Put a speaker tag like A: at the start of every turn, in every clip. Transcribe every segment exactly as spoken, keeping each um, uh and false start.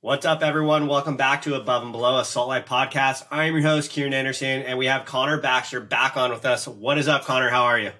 A: What's up, everyone? Welcome back to Above and Below, a Salt Life podcast. I'm your host, Kieran Anderson, and we have Connor Baxter back on with us. What is up, Connor? How are you?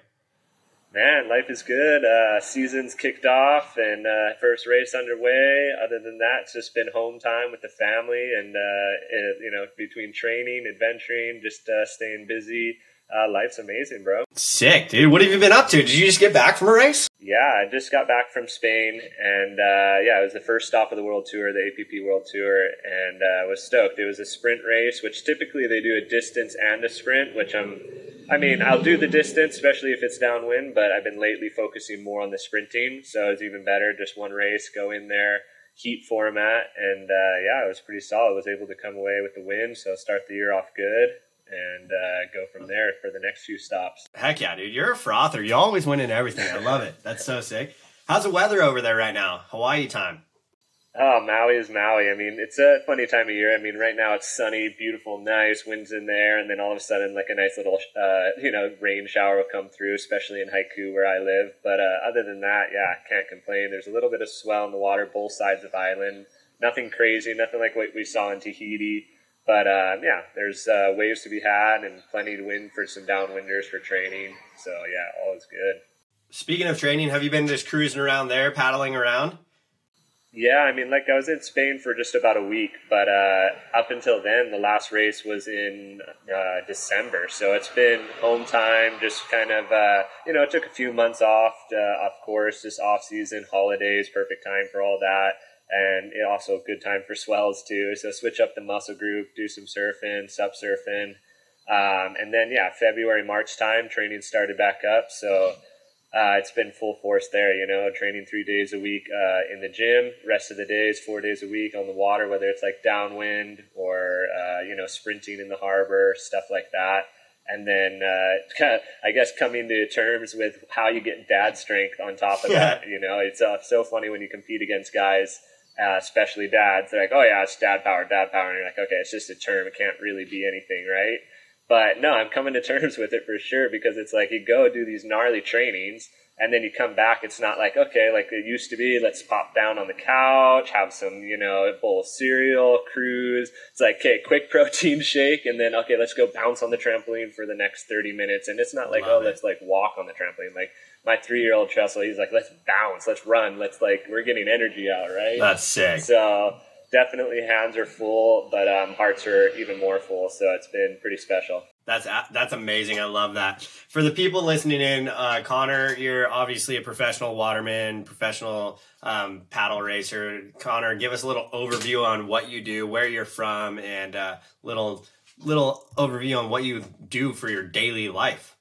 B: Man, life is good. Uh, season's kicked off and uh, first race underway. Other than that, it's just been home time with the family and, uh, it, you know, between training, adventuring, just uh, staying busy. Uh, life's amazing, bro.
A: Sick, dude. What have you been up to? Did you just get back from a race?
B: Yeah, I just got back from Spain, and uh, yeah, it was the first stop of the World Tour, the A P P World Tour, and uh, was stoked. It was a sprint race, which typically they do a distance and a sprint, which I'm, I mean, I'll do the distance, especially if it's downwind, but I've been lately focusing more on the sprinting, so it's even better. Just one race, go in there, heat format, and uh, yeah, it was pretty solid. I was able to come away with the win, so start the year off good. And uh, go from there for the next few stops.
A: Heck yeah, dude. You're a frother. You always win in everything. I love it. That's so sick. How's the weather over there right now? Hawaii time.
B: Oh, Maui is Maui. I mean, it's a funny time of year. I mean, right now it's sunny, beautiful, nice, winds in there, and then all of a sudden, like a nice little, uh, you know, rain shower will come through, especially in Haiku where I live. But uh, other than that, yeah, can't complain. There's a little bit of swell in the water, both sides of the island. Nothing crazy, nothing like what we saw in Tahiti. But, um, yeah, there's uh, waves to be had and plenty to win for some downwinders for training. So, yeah, all is good.
A: Speaking of training, have you been just cruising around there, paddling around?
B: Yeah, I mean, like I was in Spain for just about a week. But uh, up until then, the last race was in uh, December. So it's been home time, just kind of, uh, you know, it took a few months off, uh, of course, just off-season, holidays, perfect time for all that. And it also a good time for swells too. So switch up the muscle group, do some surfing, sup surfing. Um, and then, yeah, February, March time, training started back up. So uh, it's been full force there, you know, training three days a week uh, in the gym, rest of the days, four days a week on the water, whether it's like downwind or, uh, you know, sprinting in the harbor, stuff like that. And then, uh, I guess, coming to terms with how you get dad strength on top of that. You know, it's uh, so funny when you compete against guys, uh, especially dads. They're like, oh, yeah, it's dad power, dad power. And you're like, okay, it's just a term. It can't really be anything, right? But no, I'm coming to terms with it for sure, because it's like you go do these gnarly trainings and then you come back. It's not like, okay, like it used to be, let's pop down on the couch, have some, you know, a bowl of cereal, cruise. It's like, okay, quick protein shake. And then, okay, let's go bounce on the trampoline for the next thirty minutes. And it's not like, Love oh, it. let's like walk on the trampoline. Like my three-year-old Tressel, he's like, let's bounce, let's run. Let's like, we're getting energy out, right?
A: That's sick.
B: So definitely hands are full, but um, hearts are even more full. So it's been pretty special.
A: That's that's amazing. I love that. For the people listening in, uh, Connor, you're obviously a professional waterman, professional um, paddle racer. Connor, give us a little overview on what you do, where you're from, and a little little overview on what you do for your daily life.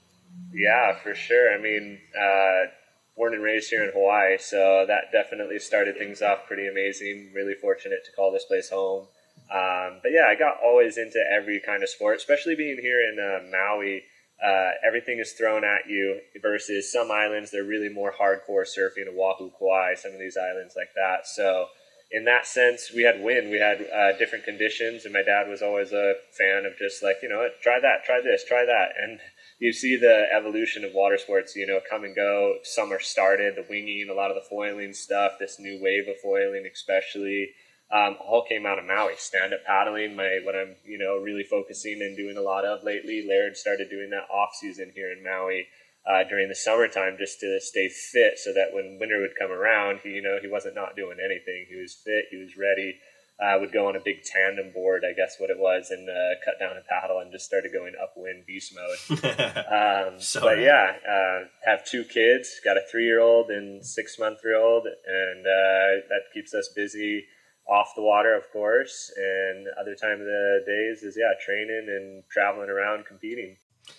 B: Yeah, for sure. I mean, uh, born and raised here in Hawaii, so that definitely started things off pretty amazing. Really fortunate to call this place home. Um, but yeah, I got always into every kind of sport, especially being here in uh, Maui. Uh, everything is thrown at you versus some islands. They're really more hardcore surfing, Oahu, Kauai, some of these islands like that. So in that sense, we had wind, we had uh, different conditions, and my dad was always a fan of just like, you know, try that, try this, try that. And you see the evolution of water sports, you know, come and go. Summer started, the winging, a lot of the foiling stuff, this new wave of foiling especially. Um, all came out of Maui. Stand-up paddling, my what I'm you know really focusing and doing a lot of lately. Laird started doing that off season here in Maui uh, during the summertime, just to stay fit, so that when winter would come around, he you know he wasn't not doing anything. He was fit, he was ready. Uh, would go on a big tandem board, I guess what it was, and uh, cut down a paddle and just started going upwind beast mode. um, so but yeah, uh, have two kids, got a three-year-old and six-month-year-old, and uh, that keeps us busy. Off the water, of course, and other time of the days is, yeah, training and traveling around competing.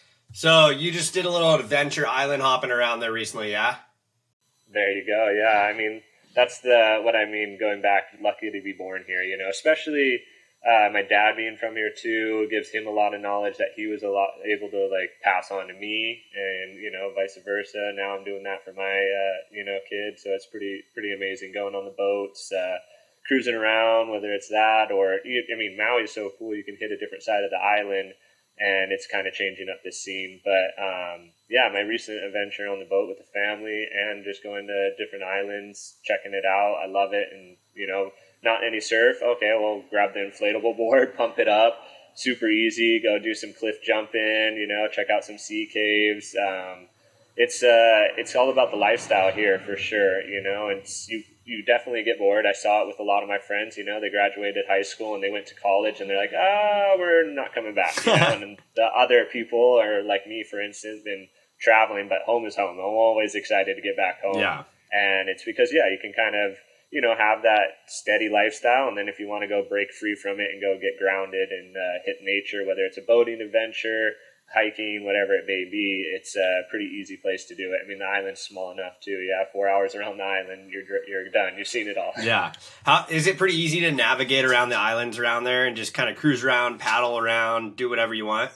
A: So you just did a little adventure island hopping around there recently, yeah?
B: There you go, yeah. I mean, that's the what I mean, going back, lucky to be born here, you know, especially uh, my dad being from here, too, gives him a lot of knowledge that he was a lot able to, like, pass on to me, and, you know, vice versa. Now I'm doing that for my, uh, you know, kids, so it's pretty, pretty amazing going on the boats, uh, cruising around, whether it's that or, I mean, Maui is so cool. You can hit a different side of the island, and it's kind of changing up this scene. But, um, yeah, my recent adventure on the boat with the family and just going to different islands, checking it out. I love it. And, you know, not any surf. Okay, well, grab the inflatable board, pump it up. Super easy. Go do some cliff jumping, you know, check out some sea caves. Um, it's uh, it's all about the lifestyle here for sure, you know, and you, you definitely get bored. I saw it with a lot of my friends, you know, they graduated high school and they went to college and they're like, ah, we're not coming back. You know? And the other people are like me, for instance, been traveling, but home is home. I'm always excited to get back home.
A: Yeah.
B: And it's because, yeah, you can kind of, you know, have that steady lifestyle. And then if you want to go break free from it and go get grounded and uh, hit nature, whether it's a boating adventure, hiking, whatever it may be, it's a pretty easy place to do it. I mean, the island's small enough too. Yeah, four hours around the island, you're you're done. You've seen it all.
A: Yeah. How is it pretty easy to navigate around the islands around there and just kind of cruise around, paddle around, do whatever you want?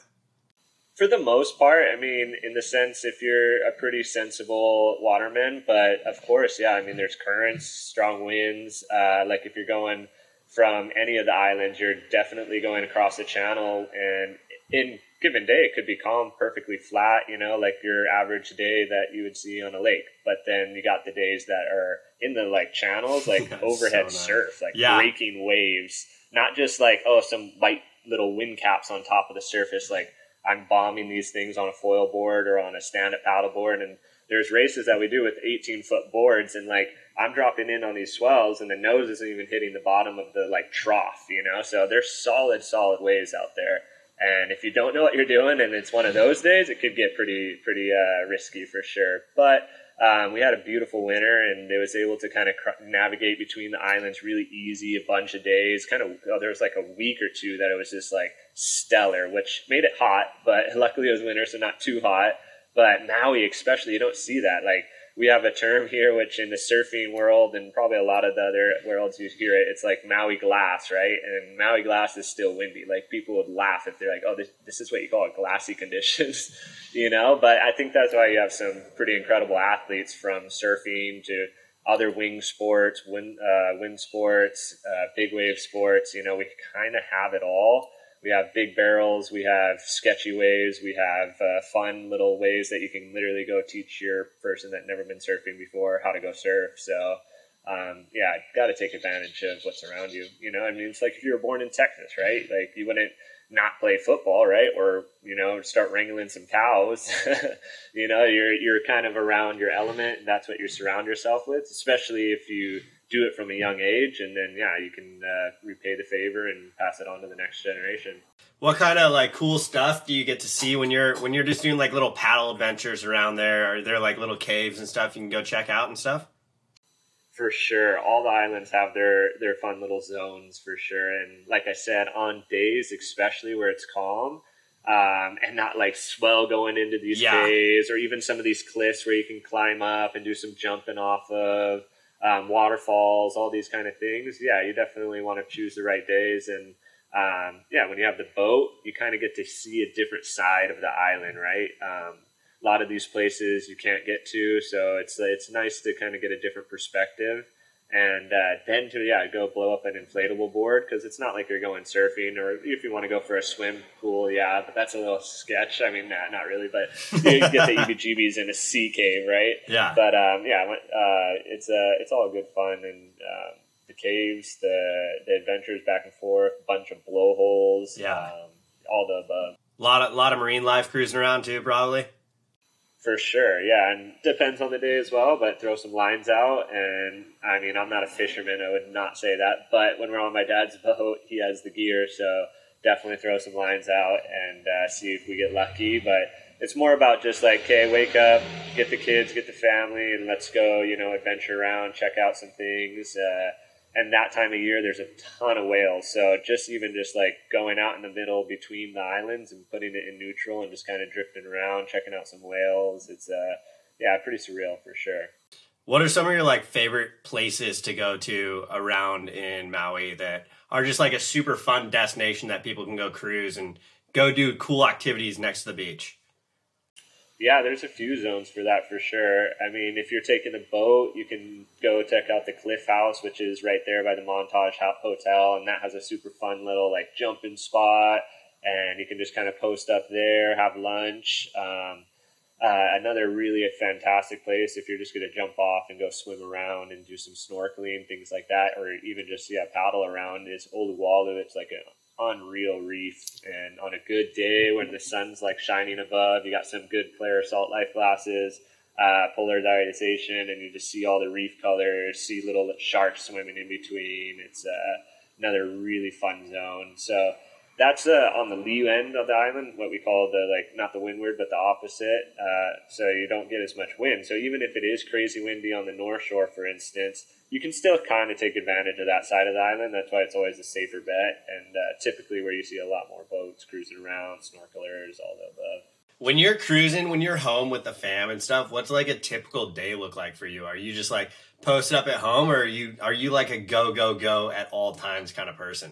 B: For the most part, I mean, in the sense, if you're a pretty sensible waterman, but of course, yeah, I mean, there's currents, strong winds. Uh, like if you're going from any of the islands, you're definitely going across the channel, and in given day, it could be calm, perfectly flat, you know, like your average day that you would see on a lake. But then you got the days that are in the like channels, like overhead so nice. surf, like yeah. breaking waves, not just like, oh, some light little wind caps on top of the surface. Like I'm bombing these things on a foil board or on a stand-up paddle board. And there's races that we do with eighteen foot boards, and like I'm dropping in on these swells and the nose isn't even hitting the bottom of the like trough, you know? So there's solid, solid waves out there. And if you don't know what you're doing and it's one of those days, it could get pretty, pretty uh, risky for sure. But um, we had a beautiful winter, and it was able to kind of cr- navigate between the islands really easy, a bunch of days. Kind of, oh, there was like a week or two that it was just like stellar, which made it hot, but luckily it was winter, so not too hot. But Maui especially, you don't see that. Like we have a term here, which in the surfing world and probably a lot of the other worlds you hear it, it's like Maui glass, right? And Maui glass is still windy. Like people would laugh if they're like, oh, this, this is what you call it, glassy conditions, you know? But I think that's why you have some pretty incredible athletes from surfing to other wing sports, wind, uh, wind sports, uh, big wave sports. You know, we kind of have it all. We have big barrels, we have sketchy waves, we have uh, fun little ways that you can literally go teach your person that never been surfing before how to go surf. So, um, yeah, got to take advantage of what's around you. You know, I mean, it's like if you were born in Texas, right? Like you wouldn't not play football, right? Or, you know, start wrangling some cows. You know, you're you're kind of around your element, and that's what you surround yourself with, especially if you do it from a young age, and then yeah, you can uh, repay the favor and pass it on to the next generation.
A: What kind of like cool stuff do you get to see when you're when you're just doing like little paddle adventures around there? Are there like little caves and stuff you can go check out and stuff?
B: For sure, all the islands have their their fun little zones for sure. And like I said, on days especially where it's calm um, and not like swell going into these yeah. caves, or even some of these cliffs where you can climb up and do some jumping off of. Um, waterfalls, all these kind of things. Yeah, you definitely want to choose the right days. And um, yeah, when you have the boat, you kind of get to see a different side of the island, right? Um, a lot of these places you can't get to, so it's it's nice to kind of get a different perspective. And uh, then to, yeah, go blow up an inflatable board, because it's not like you're going surfing, or if you want to go for a swim pool, yeah, but that's a little sketch. I mean, nah, not really, but you get the E B G Bs in a sea cave, right?
A: Yeah.
B: But um, yeah, uh, it's uh, it's all good fun, and um, the caves, the the adventures back and forth, bunch of blowholes,
A: yeah,
B: um, all the above.
A: A lot of lot of marine life cruising around too, probably.
B: For sure, yeah, and depends on the day as well, but throw some lines out. And I mean, I'm not a fisherman, I would not say that, but when we're on my dad's boat, he has the gear, so definitely throw some lines out and uh, see if we get lucky. But it's more about just like, okay, wake up, get the kids, get the family, and let's go, you know, adventure around, check out some things. Uh, and that time of year, there's a ton of whales. So just even just like going out in the middle between the islands and putting it in neutral and just kind of drifting around, checking out some whales. It's, uh, yeah, pretty surreal for sure.
A: What are some of your like favorite places to go to around in Maui that are just like a super fun destination that people can go cruise and go do cool activities next to the beach?
B: Yeah, there's a few zones for that for sure. I mean, if you're taking a boat, you can go check out the Cliff House, which is right there by the Montage Hotel, and that has a super fun little like jumping spot, and you can just kind of post up there, have lunch. Um, Uh, another really fantastic place if you're just going to jump off and go swim around and do some snorkeling, things like that, or even just, yeah, paddle around is Oluwalu. It's like an unreal reef. And on a good day when the sun's like shining above, you got some good Player Salt life glasses, uh, polarization, and you just see all the reef colors, see little sharks swimming in between. It's uh, another really fun zone. So that's uh, on the lee end of the island, what we call the, like, not the windward, but the opposite. Uh, so you don't get as much wind. So even if it is crazy windy on the North Shore, for instance, you can still kind of take advantage of that side of the island. That's why it's always a safer bet. And uh, typically where you see a lot more boats cruising around, snorkelers, all the above.
A: When you're cruising, when you're home with the fam and stuff, what's like a typical day look like for you? Are you just like posted up at home, or are you, are you like a go, go, go at all times kind of person?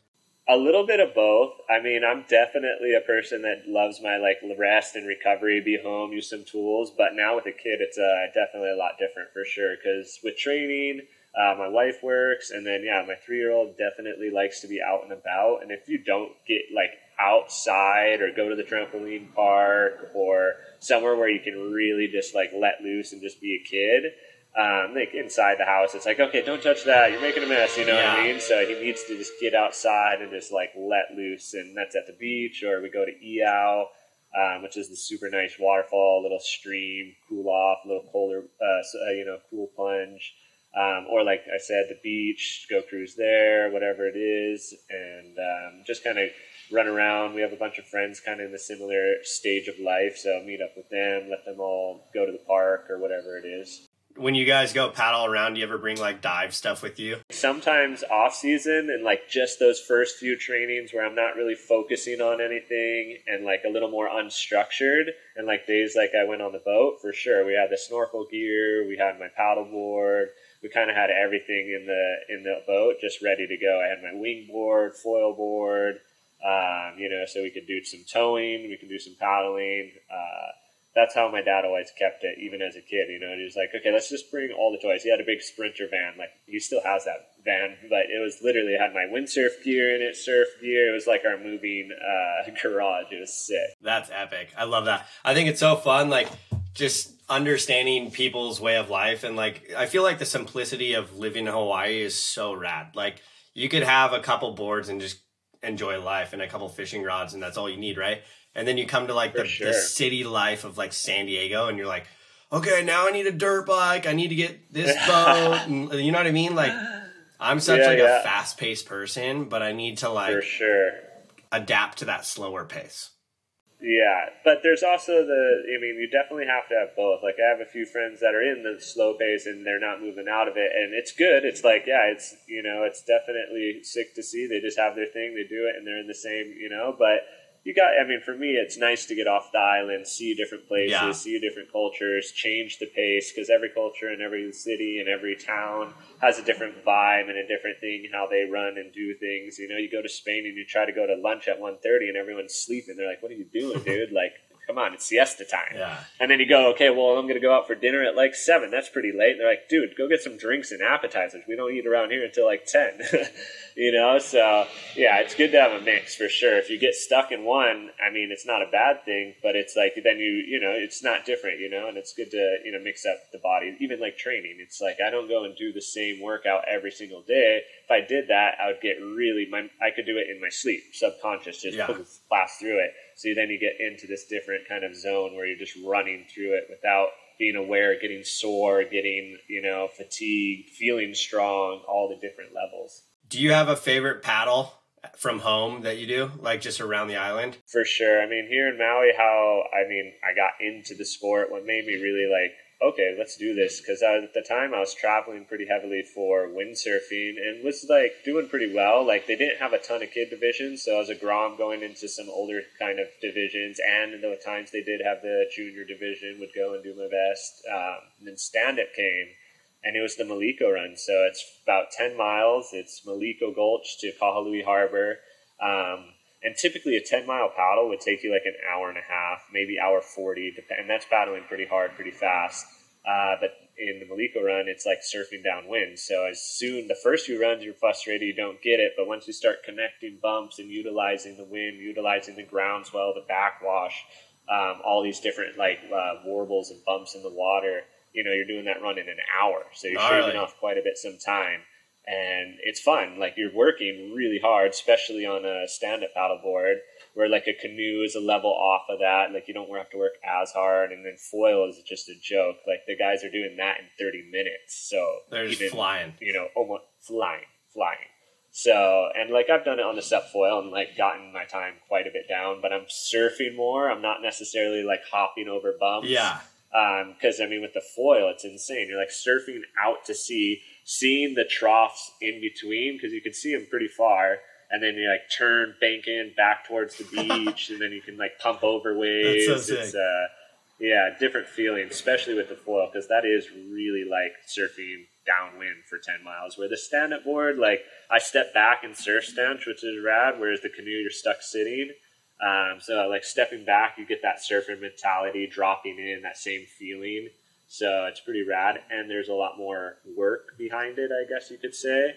B: A little bit of both. I mean, I'm definitely a person that loves my like rest and recovery, be home, use some tools. But now with a kid, it's uh, definitely a lot different for sure. Because with training, uh, my wife works, and then yeah, my three-year-old definitely likes to be out and about. And if you don't get like outside or go to the trampoline park or somewhere where you can really just like let loose and just be a kid, Um, like inside the house, it's like, okay, don't touch that. You're making a mess, you know
A: yeah.
B: what I mean? So he needs to just get outside and just like let loose. And that's at the beach, or we go to Iao, um, which is the super nice waterfall, little stream, cool off, a little colder, uh, so, uh, you know, cool plunge. Um, or like I said, the beach, go cruise there, whatever it is. And um, just kind of run around. We have a bunch of friends kind of in the similar stage of life. So meet up with them, let them all go to the park or whatever it is.
A: When you guys go paddle around, do you ever bring like dive stuff with you?
B: Sometimes off season and like just those first few trainings where I'm not really focusing on anything and like a little more unstructured, and like days like I went on the boat, for sure. We had the snorkel gear, we had my paddle board, we kind of had everything in the in the boat just ready to go. I had my wing board, foil board, um, you know, so we could do some towing, we could do some paddling. Uh, That's how my dad always kept it, even as a kid. You know, and he was like, okay, let's just bring all the toys. He had a big Sprinter van. Like, he still has that van, but it was literally, it had my windsurf gear in it, surf gear. It was like our moving uh, garage. It was sick.
A: That's epic. I love that. I think it's so fun, like, just understanding people's way of life. And, like, I feel like the simplicity of living in Hawaii is so rad. Like, you could have a couple boards and just enjoy life and a couple fishing rods, and that's all you need, right? And then you come to like the,
B: sure.
A: the city life of like San Diego, and you're like, okay, now I need a dirt bike. I need to get this boat. And, you know what I mean? Like, I'm such
B: yeah,
A: like
B: yeah.
A: a fast paced person, but I need to like
B: For sure.
A: adapt to that slower pace.
B: Yeah, but there's also the, I mean, you definitely have to have both. Like, I have a few friends that are in the slow pace and they're not moving out of it, and it's good. It's like, yeah, it's, you know, it's definitely sick to see. They just have their thing, they do it, and they're in the same, you know, but you got, I mean, for me, it's nice to get off the island, see different places,
A: Yeah.
B: see different cultures, change the pace, because every culture and every city and every town has a different vibe and a different thing, how they run and do things. You know, you go to Spain and you try to go to lunch at one thirty and everyone's sleeping. They're like, what are you doing, dude? Like, come on, it's siesta time.
A: Yeah.
B: And then you go, okay, well, I'm going to go out for dinner at like seven. That's pretty late. And they're like, dude, go get some drinks and appetizers. We don't eat around here until like ten. You know, so yeah, it's good to have a mix for sure. If you get stuck in one, I mean, it's not a bad thing, but it's like, then you, you know, it's not different, you know, and it's good to, you know, mix up the body. Even like training, it's like, I don't go and do the same workout every single day. If I did that, I would get really, my, I could do it in my sleep, subconscious, just
A: Yeah.
B: blast through it. So then you get into this different kind of zone where you're just running through it without being aware, getting sore, getting, you know, fatigued, feeling strong, all the different levels.
A: Do you have a favorite paddle from home that you do, like just around the island?
B: For sure. I mean, here in Maui, how, I mean, I got into the sport, what made me really like, okay, let's do this. Because at the time I was traveling pretty heavily for windsurfing and was like doing pretty well. Like, they didn't have a ton of kid divisions, so I was a Grom going into some older kind of divisions. And in the times they did have the junior division, would go and do my best. Um, and then stand-up came. And it was the Maliko run. So it's about ten miles. It's Maliko Gulch to Kahalui Harbor. Um, and typically a ten mile paddle would take you like an hour and a half, maybe hour forty. And that's paddling pretty hard, pretty fast. Uh, but in the Maliko run, it's like surfing downwind. So as soon, the first few runs, you're frustrated, you don't get it. But once you start connecting bumps and utilizing the wind, utilizing the groundswell, the backwash, um, all these different like uh, warbles and bumps in the water. You know, you're doing that run in an hour, so you're
A: Gnarly.
B: shaving off quite a bit some time, and it's fun. Like you're working really hard, especially on a stand-up paddleboard, where like a canoe is a level off of that. Like you don't have to work as hard, and then foil is just a joke. Like the guys are doing that in thirty minutes, so
A: They're just
B: even,
A: flying.
B: You know, almost flying, flying. So, and like I've done it on the sup foil and like gotten my time quite a bit down, but I'm surfing more. I'm not necessarily like hopping over bumps.
A: Yeah.
B: Um, cause I mean, with the foil, it's insane. You're like surfing out to sea, seeing the troughs in between, cause you can see them pretty far. And then you like turn, bank in back towards the beach, and then you can like pump over waves.
A: That's so sick.
B: It's, uh, yeah, different feeling, especially with the foil, cause that is really like surfing downwind for ten miles, where the stand-up board, like I step back and surf stanch, which is rad, whereas the canoe you're stuck sitting. Um, so like stepping back, you get that surfer mentality, dropping in that same feeling. So it's pretty rad, and there's a lot more work behind it, I guess you could say.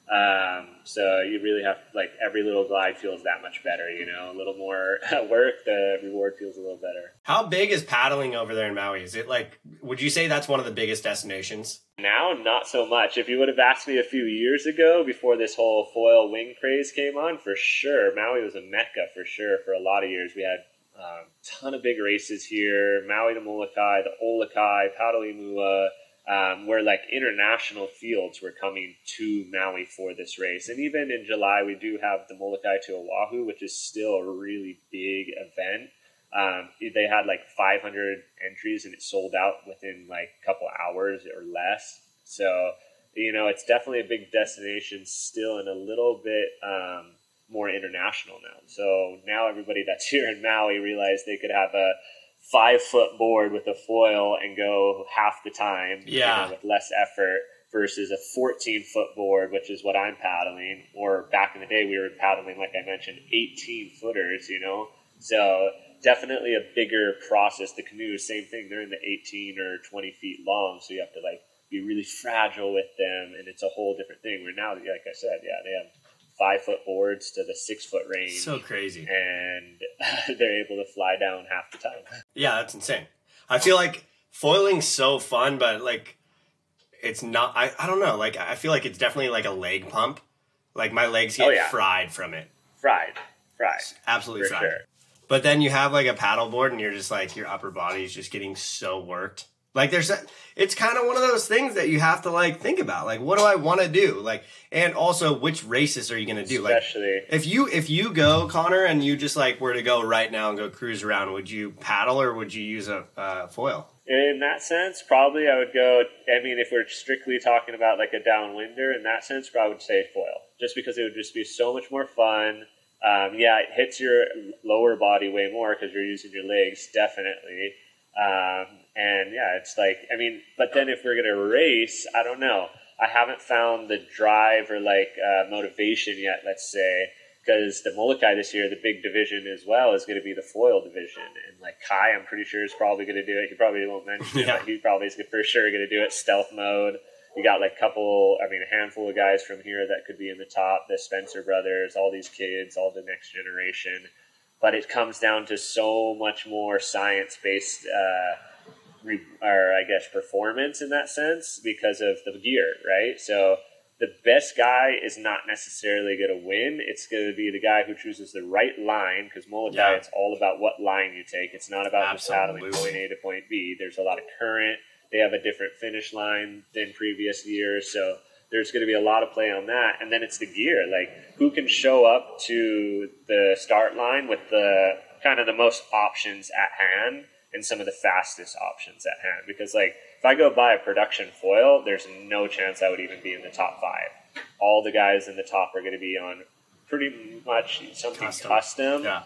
B: Um, so you really have, like, every little glide feels that much better, you know, a little more work, the reward feels a little better.
A: How big is paddling over there in Maui? Is it like, would you say that's one of the biggest destinations?
B: Now, not so much. If you would have asked me a few years ago, before this whole foil wing craze came on, for sure, Maui was a mecca for sure. For a lot of years, we had a um, ton of big races here, Maui to Molokai, the Olokai, Padalimua, Um, where like international fields were coming to Maui for this race. And even in July, we do have the Molokai to Oahu, which is still a really big event. Um, they had like five hundred entries and it sold out within like a couple hours or less. So, you know, it's definitely a big destination still, and a little bit um, more international now. So now everybody that's here in Maui realized they could have a five foot board with a foil and go half the time,
A: yeah,
B: you know, with less effort, versus a fourteen foot board, which is what I'm paddling. Or back in the day, we were paddling, like I mentioned, eighteen footers, you know, so definitely a bigger process. The canoe, same thing. They're in the eighteen or twenty feet long. So you have to like be really fragile with them. And it's a whole different thing, where now, like I said, yeah, they have five foot boards to the six foot range.
A: So crazy.
B: And they're able to fly down half the time.
A: Yeah, that's insane. I feel like foiling's so fun, but like it's not, I, I don't know. Like I feel like it's definitely like a leg pump. Like my legs get
B: oh, yeah.
A: fried from it.
B: Fried. Fried.
A: Absolutely
B: For
A: fried.
B: Sure.
A: But then you have like a paddleboard and you're just like, your upper body is just getting so worked. Like there's, a, it's kind of one of those things that you have to like think about. Like, what do I want to do? Like, and also which races are you going to do?
B: Especially.
A: Like, if you if you go, Connor, and you just like were to go right now and go cruise around, would you paddle or would you use a uh, foil?
B: In that sense, probably I would go. I mean, if we're strictly talking about like a downwinder, in that sense, probably would say foil, just because it would just be so much more fun. Um, yeah, it hits your lower body way more because you're using your legs, definitely. Um, and yeah, it's like, I mean, but then if we're going to race, I don't know. I haven't found the drive or like uh, motivation yet, let's say, because the Molokai this year, the big division as well, is going to be the foil division. And like Kai, I'm pretty sure is probably going to do it. He probably won't mention it,
A: yeah.
B: but he probably is for sure going to do it stealth mode. You got like a couple, I mean, a handful of guys from here that could be in the top, the Spencer brothers, all these kids, all the next generation. But it comes down to so much more science-based, uh, re- or I guess performance in that sense because of the gear, right? So the best guy is not necessarily going to win. It's going to be the guy who chooses the right line, because Molokai, yeah. it's all about what line you take. It's not about just paddling point A to point B. There's a lot of current. They have a different finish line than previous years, so there's going to be a lot of play on that. And then it's the gear. Like, who can show up to the start line with the kind of the most options at hand and some of the fastest options at hand? Because, like, if I go buy a production foil, there's no chance I would even be in the top five. All the guys in the top are going to be on pretty much something custom, custom
A: yeah.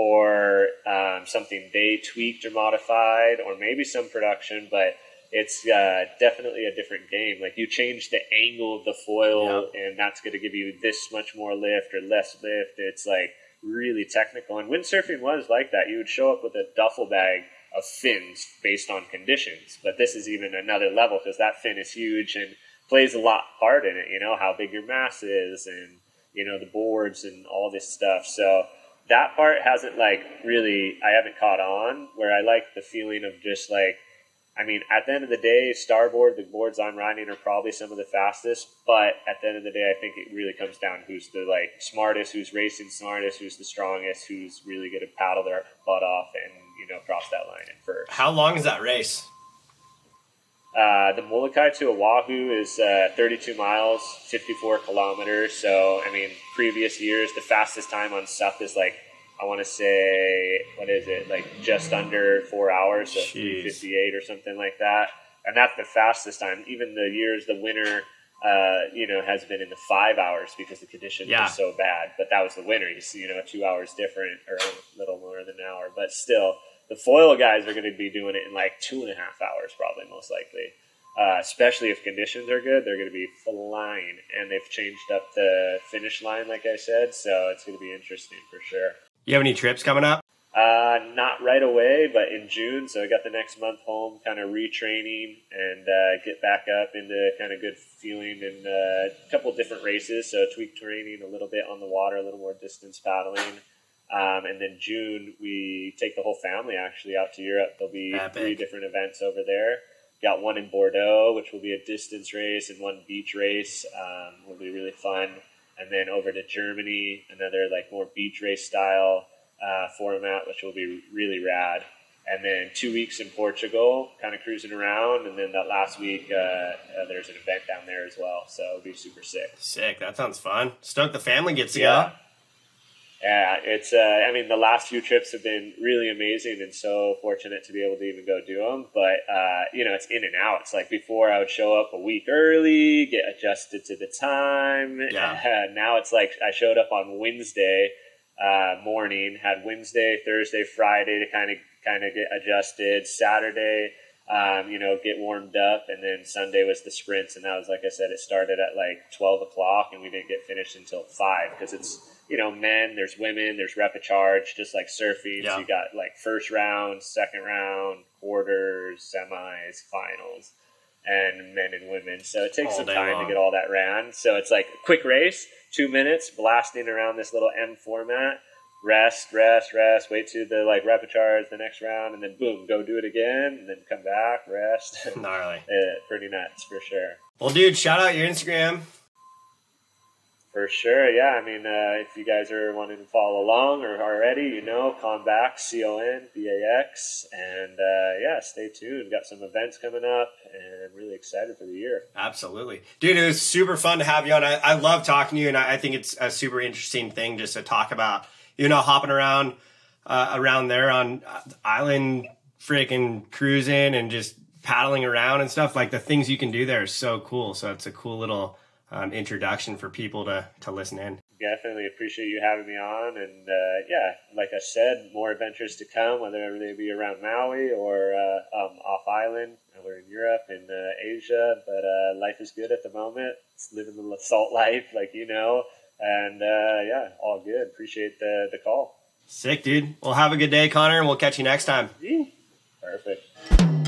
B: or um, something they tweaked or modified, or maybe some production, but it's uh, definitely a different game. Like, you change the angle of the foil, yeah. and that's going to give you this much more lift or less lift. It's like really technical. And windsurfing was like that. You would show up with a duffel bag of fins based on conditions. But this is even another level, because that fin is huge and plays a lot part in it. You know, how big your mass is, and, you know, the boards and all this stuff. So that part hasn't like really, I haven't caught on, where I like the feeling of just like, I mean, at the end of the day, starboard, the boards I'm riding are probably some of the fastest, but at the end of the day, I think it really comes down who's the like smartest, who's racing smartest, who's the strongest, who's really going to paddle their butt off and, you know, cross that line in first.
A: How long is that race?
B: Uh, the Molokai to Oahu is uh, thirty-two miles, fifty-four kilometers. So, I mean, previous years, the fastest time on S U P is like, I want to say, what is it, like just under four hours, so three fifty-eight or something like that. And that's the fastest time. Even the years, the winter, uh, you know, has been in the five hours because the conditions
A: yeah.
B: were so bad. But that was the winter. You see, you know, two hours different or a little more than an hour. But still, the foil guys are going to be doing it in like two and a half hours probably, most likely. Uh, especially if conditions are good, they're going to be flying. And they've changed up the finish line, like I said, so it's going to be interesting for sure.
A: You have any trips coming up?
B: Uh, not right away, but in June. So I got the next month home, kind of retraining and uh, get back up into kind of good feeling in uh, a couple different races. So tweak training a little bit on the water, a little more distance paddling. Um, and then June, we take the whole family actually out to Europe. There'll be Epic. three different events over there. Got one in Bordeaux, which will be a distance race, and one beach race. Um, will be really fun. And then over to Germany, another like more beach race style uh, format, which will be really rad. And then two weeks in Portugal, kind of cruising around. And then that last week, uh, uh, there's an event down there as well. So it'll be super sick.
A: Sick. That sounds fun. Stoked the family gets to
B: yeah.
A: go.
B: Yeah, it's, uh, I mean, the last few trips have been really amazing and so fortunate to be able to even go do them. But, uh, you know, it's in and out. It's like before I would show up a week early, get adjusted to the time.
A: Yeah.
B: Uh, now it's like I showed up on Wednesday uh, morning, had Wednesday, Thursday, Friday to kind of kind of get adjusted. Saturday, um, you know, get warmed up. And then Sunday was the sprints. And that was, like I said, it started at like twelve o'clock and we didn't get finished until five because it's, you know, men, there's women, there's repechage, just like surfing.
A: Yeah.
B: So you got like first round, second round, quarters, semis, finals, and men and women. So it takes
A: all
B: some
A: day
B: time
A: long.
B: to get all that ran. So it's like a quick race, two minutes, blasting around this little M format, rest, rest, rest, wait to the like repechage the next round, and then boom, go do it again, and then come back, rest.
A: Gnarly.
B: uh, pretty nuts for sure.
A: Well, dude, shout out your Instagram.
B: For sure, yeah. I mean, uh, if you guys are wanting to follow along or already, you know, Connor Baxter, C O N B A X, and uh, yeah, stay tuned. Got some events coming up, and I'm really excited for the year.
A: Absolutely, dude. It was super fun to have you on. I, I love talking to you, and I, I think it's a super interesting thing just to talk about. You know, hopping around uh, around there on island, freaking cruising, and just paddling around and stuff. Like the things you can do there is so cool. So it's a cool little Um, introduction for people to, to listen in.
B: Definitely appreciate you having me on. And uh, yeah, like I said, more adventures to come, whether they be around Maui or uh, um, off island. We're in Europe and uh, Asia, but uh, life is good at the moment. It's living the salt life, like you know. And uh, yeah, all good. Appreciate the, the call.
A: Sick, dude. Well, have a good day, Connor, and we'll catch you next time.
B: Perfect.